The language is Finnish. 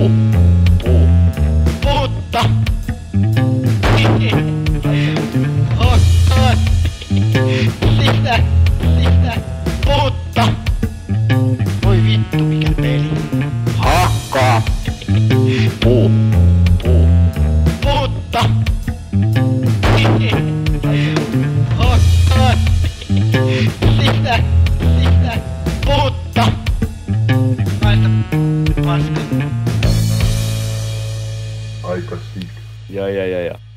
Puutta! Hakkaa! Sitä! Puutta! Voi vittu mikä peli! Hakkaa! Puutta! Hakkaa! Sitä! Puutta! Maista paska. Aika sick. Ja.